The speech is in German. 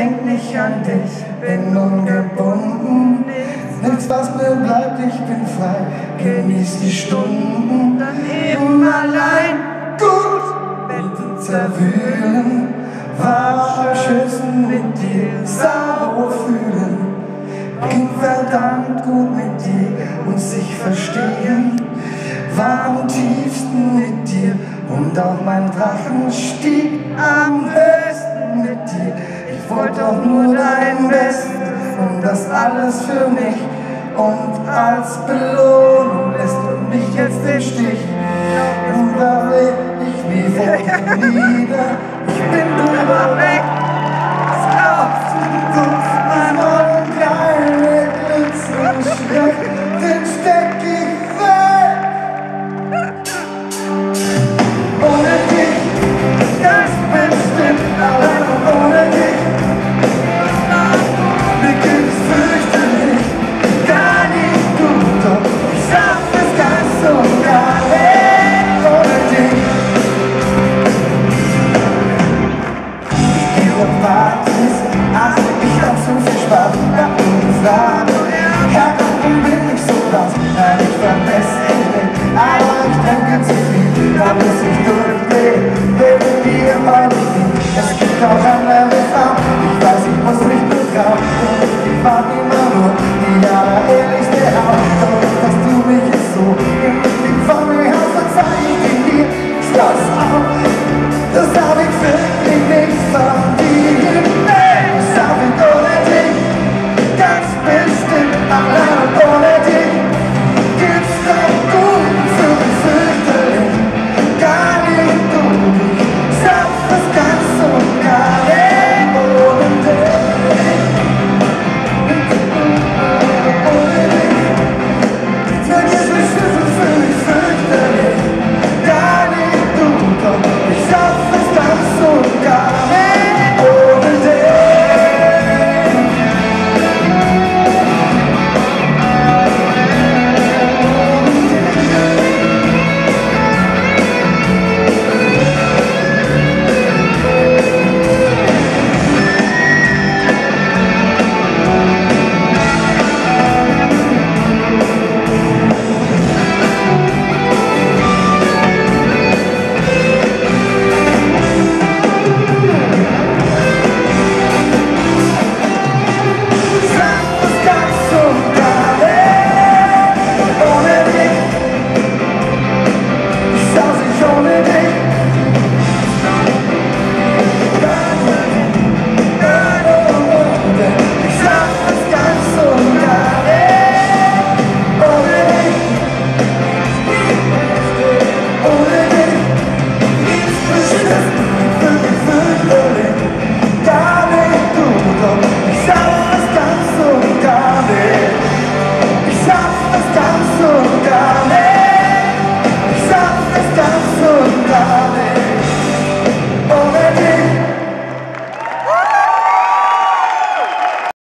denk nicht an dich, bin ungebunden. Nichts, was mir bleibt, ich bin frei, genieß die Stunden. Daneben allein, Gut, Betten zerwühlen, warm Schüssen mit dir, sauer fühlen. Ging verdammt gut mit dir und sich verstehen, war am tiefsten mit dir und auch mein Drachen stieg am höchsten mit dir. Ich wollte auch nur dein Bestes und das alles für mich, und als Belohnung lässt du mich jetzt im Stich. Und da leb ich wie vor nieder, ich bin drüber weg, mein Morgen keine glitzernde Schrift, den steck ich weg. Ohne dich, ganz bestimmt allein, und ohne dich mir geht es fürchterlich, gar nicht gut, doch ich schaff es ganz und gar nicht ohne dich. Ich geh auf Partys, ach, ich hab so viel Spaß, hab nur gefragt, ja, warum bin ich so blass? Nein, ich vermesse ich nicht, aber ich denke zu viel, da muss ich durchdrehen, wegen dir heute nicht. Es gibt auch